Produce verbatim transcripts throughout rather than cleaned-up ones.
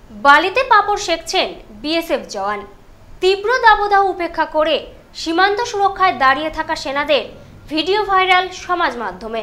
বালিতে পাপড় সেঁকছেন বিএসএফ জওয়ান। তীব্র দাবদাহ উপেক্ষা করে সীমান্ত সুরক্ষায় দাঁড়িয়ে থাকা সেনাদের ভিডিও ভাইরাল সমাজ মাধ্যমে।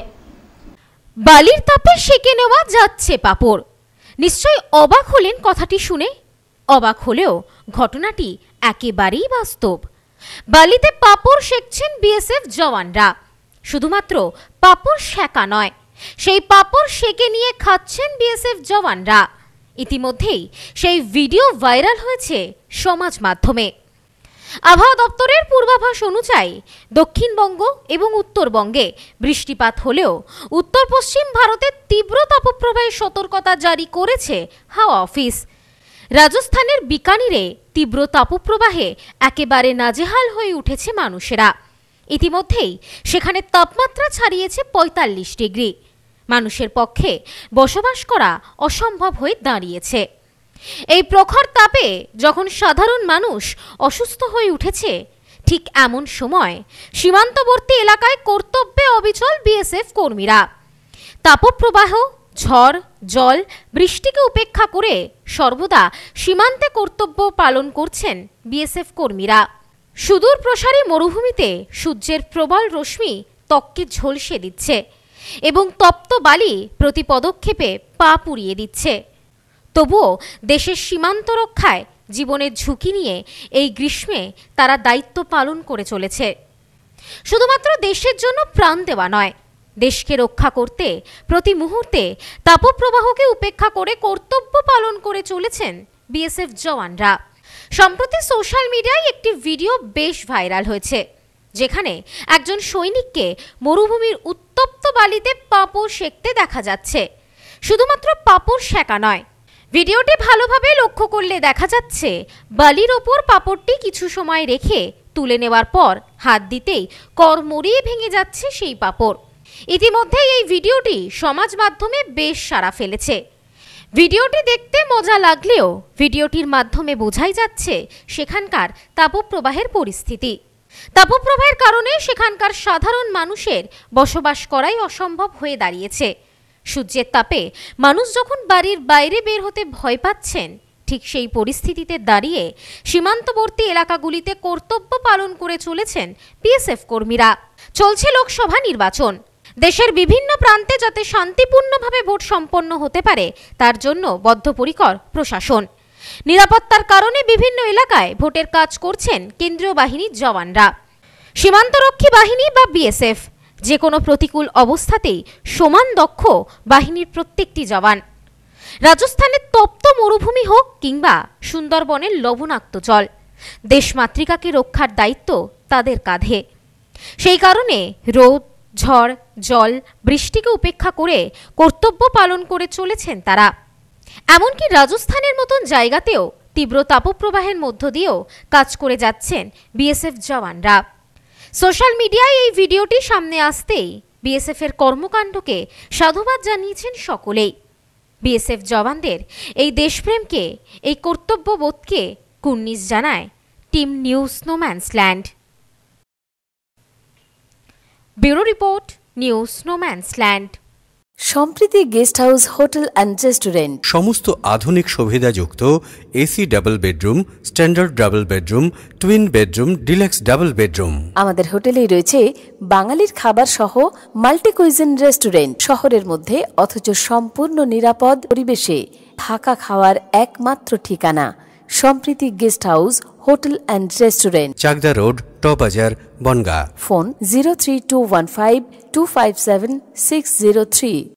বালির তাপে সেঁকে নেওয়া যাচ্ছে পাপড়। নিশ্চয়ই অবাক হলেন কথাটি শুনে। অবাক হলেও ঘটনাটি একেবারেই বাস্তব। বালিতে পাপড় সেঁকছেন বিএসএফ জওয়ানরা। শুধুমাত্র পাপড় সেঁকা নয়, সেই পাপড় সেঁকে নিয়ে খাচ্ছেন বিএসএফ জওয়ানরা। ইতিমধ্যেই সেই ভিডিও ভাইরাল হয়েছে সমাজ মাধ্যমে। আবহাওয়া দপ্তরের পূর্বাভাস অনুযায়ী দক্ষিণবঙ্গ এবং উত্তরবঙ্গে বৃষ্টিপাত হলেও উত্তর পশ্চিম ভারতের তীব্র তাপপ্রবাহের সতর্কতা জারি করেছে হাওয়া অফিস। রাজস্থানের বিকানিরে তীব্র তাপপ্রবাহে একেবারে নাজেহাল হয়ে উঠেছে মানুষেরা। ইতিমধ্যেই সেখানে তাপমাত্রা ছাড়িয়েছে পঁয়তাল্লিশ ডিগ্রি। মানুষের পক্ষে বসবাস করা অসম্ভব হয়ে দাঁড়িয়েছে। এই প্রখর তাপে যখন সাধারণ মানুষ অসুস্থ হয়ে উঠেছে, ঠিক এমন সময় সীমান্তবর্তী এলাকায় কর্তব্যে অবিচল বিএসএফ কর্মীরা। তাপপ্রবাহ, ঝড়, জল, বৃষ্টিকে উপেক্ষা করে সর্বদা সীমান্তে কর্তব্য পালন করছেন বিএসএফ কর্মীরা। সুদূর প্রসারী মরুভূমিতে সূর্যের প্রবল রশ্মি ত্বককে ঝলসে দিচ্ছে এবং তপ্ত বালি প্রতি পদক্ষেপে পা পুড়িয়ে দিচ্ছে। তবুও দেশের সীমান্ত রক্ষায় জীবনের ঝুঁকি নিয়ে এই গ্রীষ্মে তারা দায়িত্ব পালন করে চলেছে। শুধুমাত্র দেশের জন্য প্রাণ দেওয়া নয়, দেশকে রক্ষা করতে প্রতি মুহূর্তে তাপপ্রবাহকে উপেক্ষা করে কর্তব্য পালন করে চলেছেন বিএসএফ জওয়ানরা। সম্প্রতি সোশ্যাল মিডিয়ায় একটি ভিডিও বেশ ভাইরাল হয়েছে, যেখানে একজন সৈনিককে মরুভূমির উত্তপ্ত বালিতে পাপড় সেঁকতে দেখা যাচ্ছে। শুধুমাত্র পাপড় সেঁকা নয়, ভিডিওটি ভালোভাবে লক্ষ্য করলে দেখা যাচ্ছে বালির ওপর পাপড়টি কিছু সময় রেখে তুলে নেওয়ার পর হাত দিতেই কড়মড়িয়ে ভেঙে যাচ্ছে সেই পাপড়। ইতিমধ্যে এই ভিডিওটি সমাজ মাধ্যমে বেশ সাড়া ফেলেছে। ভিডিওটি দেখতে মজা লাগলেও ভিডিওটির মাধ্যমে বোঝাই যাচ্ছে সেখানকার তাপপ্রবাহের পরিস্থিতি। তাপপ্রবাহের কারণে সেখানকার সাধারণ মানুষের বসবাস করাই অসম্ভব হয়ে দাঁড়িয়েছে। সূর্যের তাপে মানুষ যখন বাড়ির বাইরে বের হতে ভয় পাচ্ছেন, ঠিক সেই পরিস্থিতিতে দাঁড়িয়ে সীমান্তবর্তী এলাকাগুলিতে কর্তব্য পালন করে চলেছেন বিএসএফ কর্মীরা। চলছে লোকসভা নির্বাচন। দেশের বিভিন্ন প্রান্তে যাতে শান্তিপূর্ণভাবে ভোট সম্পন্ন হতে পারে, তার জন্য বদ্ধপরিকর প্রশাসন। নিরাপত্তার কারণে বিভিন্ন এলাকায় ভোটের কাজ করছেন কেন্দ্রীয় বাহিনীর জওয়ানরা। সীমান্তরক্ষী বাহিনী বা বিএসএফ যে কোনো প্রতিকূল অবস্থাতেই সমান দক্ষ বাহিনীর প্রত্যেকটি জওয়ান। রাজস্থানের তপ্ত মরুভূমি হোক কিংবা সুন্দরবনের লবণাক্ত জল, দেশমাতৃকাকে রক্ষার দায়িত্ব তাদের কাঁধে। সেই কারণে রোদ, ঝড়, জল, বৃষ্টিকে উপেক্ষা করে কর্তব্য পালন করে চলেছেন তারা। এমনকি রাজস্থানের মতন জায়গাতেও তীব্র তাপপ্রবাহের মধ্য দিয়েও কাজ করে যাচ্ছেন বিএসএফ জওয়ানরা। সোশ্যাল মিডিয়ায় এই ভিডিওটি সামনে আসতেই বিএসএফ এর কর্মকাণ্ডকে সাধুবাদ জানিয়েছেন সকলেই। বিএসএফ জওয়ানদের এই দেশপ্রেমকে, এই কর্তব্যবোধকে কুর্নিশ জানায় team news Snowmansland. Bureau report, news Snowmansland. Sampriti guest house, hotel and restaurant. সমস্ত আধুনিক সুবিধাযুক্ত AC double bedroom, standard double bedroom, twin bedroom, deluxe double bedroom. আমাদের হোটেলেই রয়েছে বাঙালির খাবার সহ মাল্টি কুইজিন রেস্টুরেন্ট। শহরের মধ্যে অথচ সম্পূর্ণ নিরাপদ পরিবেশে থাকা খাওয়ার একমাত্র ঠিকানা Sampriti guest house, hotel and restaurant, Chakdah road, টবাজার, Bongaon. Phone zero three two one five two five seven six zero three.